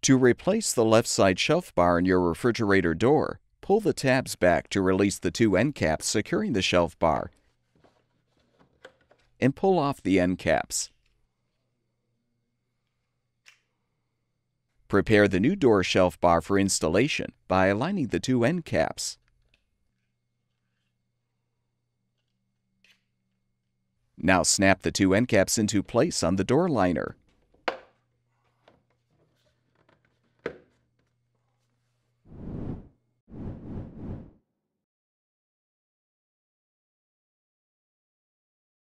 To replace the left side shelf bar in your refrigerator door, pull the tabs back to release the two end caps securing the shelf bar, and pull off the end caps. Prepare the new door shelf bar for installation by aligning the two end caps. Now snap the two end caps into place on the door liner.